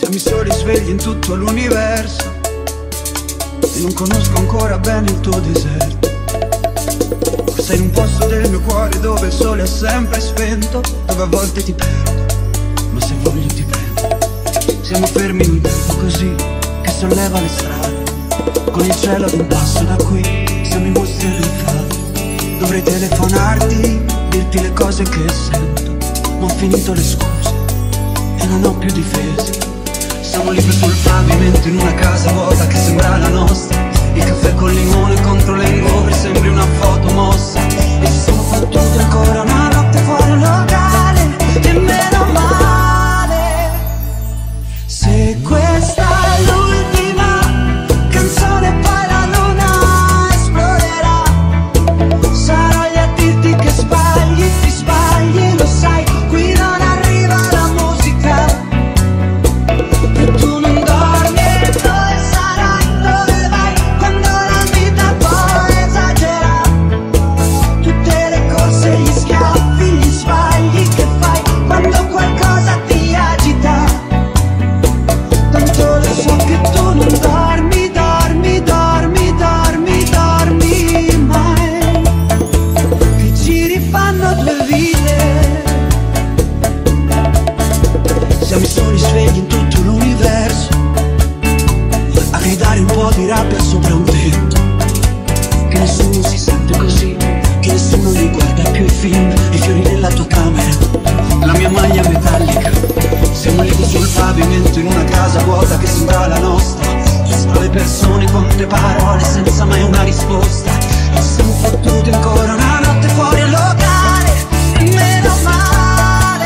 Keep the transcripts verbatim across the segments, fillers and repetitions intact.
Siamo i soli svegli in tutto l'universo e non conosco ancora bene il tuo deserto. Sei in un posto del mio cuore dove il sole è sempre spento, dove a volte ti perdo, ma se voglio ti prendo. Siamo fermi in un tempo così che solleva le strade, con il cielo ad un passo da qui, siamo i mostri del fado. Dovrei telefonarti, dirti le cose che sento, ma ho finito le scuse e non ho più difese. Siamo liberi sul pavimento in una casa vuota che sembra la nostra. Il caffè col limone contro le nuvole sembri una foto mossa. E ci siamo fottuti ancora una notte fuori un locale, e meno male. Se questa è l'ultima canzone poi la luna esploderà. Sarò lì a dirti che sbagli, ti sbagli, lo sai, qui non arriva la musica. E tu non dormi e dove sarai, dove vai, quando la vita poi esagera. Tutte le corse, gli schiaffi, gli sbagli che fai, quando qualcosa ti agita. Tanto lo so che tu non dormi, dormi, dormi, dormi, dormi mai. Che giri fanno due vite. Siamo i soli svegli in tutto l'universo a gridare un po' di rabbia sopra un tetto. Che nessuno si sente così, che nessuno riguarda più i film, i fiori nella tua camera, la mia maglia metallica. Siamo lì sul pavimento in una casa vuota che sembra la nostra. Quante persone, quante parole senza mai una risposta. E siamo fottuti ancora una notte fuori al locale, e meno male.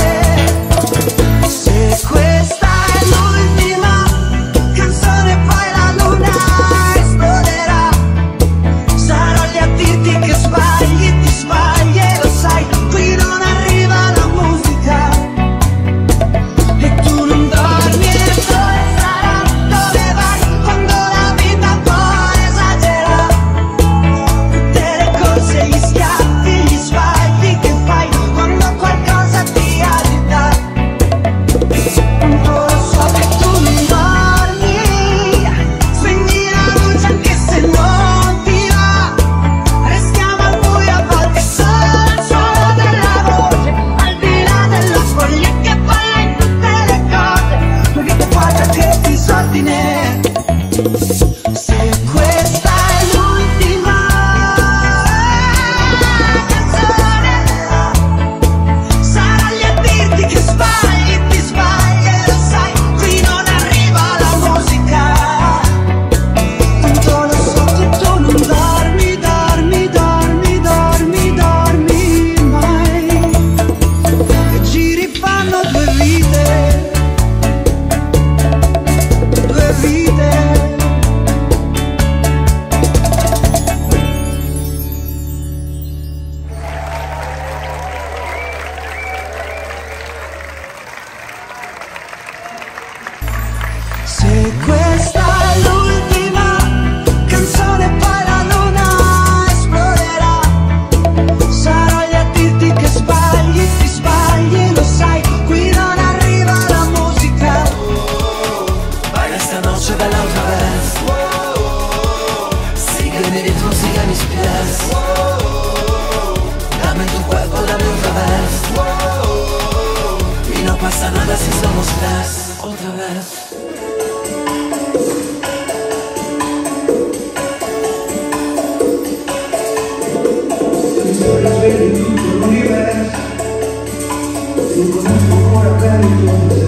Se questa è l'ultima canzone poi la luna esploderà. Sarò lì a dirti che sbagli, ti sbagli e lo sai, qui non arriva la musica. E tu non dormi e dove sarà, dove vai, quando la vita poi esagera. Tutte le corse, gli schiaffi, gli sbagli che fai, quando qualcosa ti agita. Tanto lo so che tu non dormi, spegni la luce anche se non ti va. Restiamo al buio a volte solo al suono della voce, al di là della foglia che balla in tutte le cose. Due vite guarda che disordine. Se questa è l'ultima canzone, sarò lì a dirti che sbagli, ti sbagli e lo sai, qui non arriva la musica. Tanto lo so che tu non dormi, dormi, dormi, dormi, dormi mai. E giri fanno due vite, due vite. Se questa è l'ultima canzone poi la luna esploderà. Sarò lì a dirti che sbagli, ti sbagli, lo sai, qui non arriva la musica. Baila esta noche, baila otra vez. Sigue mi ritmo, sigue mis pies. Dame tu cuerpo, dame otra vez. Y no pasa nada si somos tres. Otra vez. Mi soli svegli in tutto l'universo e non conosco ancora bene il tuo deserto.